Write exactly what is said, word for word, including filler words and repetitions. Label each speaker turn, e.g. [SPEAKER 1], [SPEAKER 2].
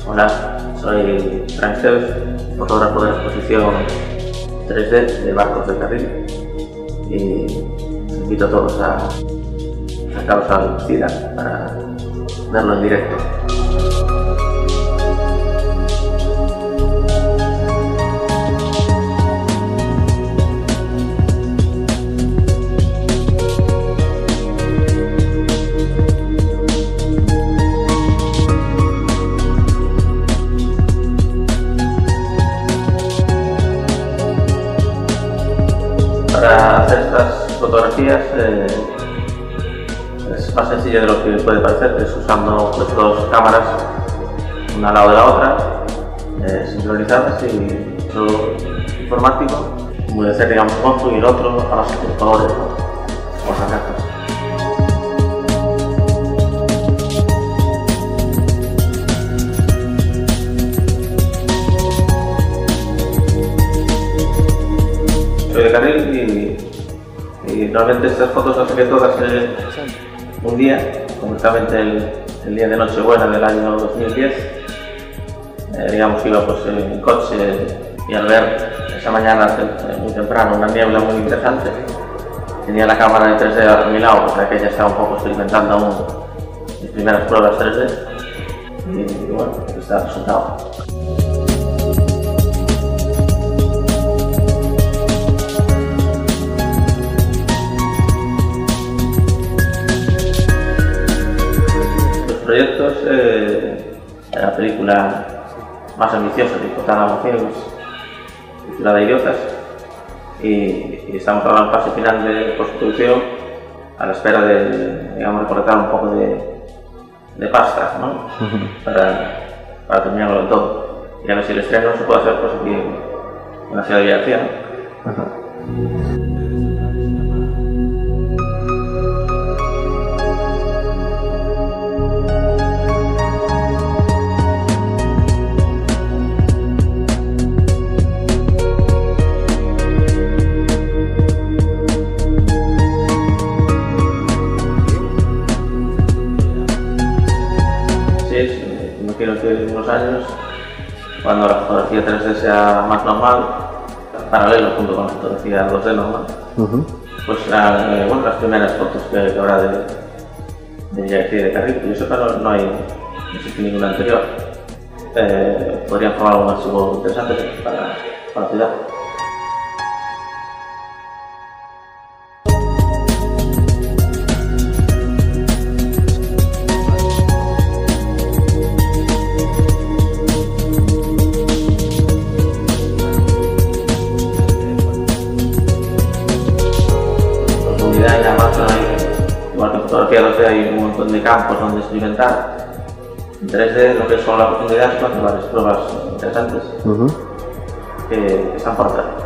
[SPEAKER 1] Hola, soy Frank Seves, fotógrafo de la exposición tres D de barcos de carril, y os invito a todos a sacaros al cine para verlo en directo. Para hacer estas fotografías eh, es más sencillo de lo que puede parecer, es usando pues, dos cámaras, una al lado de la otra, eh, sincronizadas, y todo informático, como de hacer, digamos, un y el otro a base de colores, ¿no? Por sacar. Soy de carril y, y realmente estas fotos las saqué todas eh, un día, concretamente el, el día de Nochebuena del año dos mil diez. Eh, digamos que iba pues, en coche y al ver esa mañana eh, muy temprano una niebla muy interesante, tenía la cámara de tres D a mi lado, porque aquella estaba un poco experimentando aún mis primeras pruebas tres D, y, y bueno, este está el resultado. Proyectos, eh, la película más ambiciosa de Hipotálamo Films, titulada Idiotas, y, y estamos ahora en fase final de postproducción a la espera de, digamos, recolectar un poco de, de pasta, ¿no? para, para terminarlo del todo, y a ver si el estreno se puede hacer pues, aquí en la ciudad de Villagarcía, ¿no? No quiero que en unos años, cuando la fotografía tres D sea más normal, paralelo junto con la fotografía dos D normal, uh-huh. pues eh, bueno, las primeras fotos que, que habrá de, de Villagarcía y de carril, que yo sepa no, no hay no existe ninguna anterior, eh, podrían formar un archivo interesante para, para la ciudad. Y además hay, igual que en fotografía dos D hay un montón de campos donde experimentar. En tres D lo que es solo la profundidad son varias pruebas interesantes uh-huh. que, que están por hacer.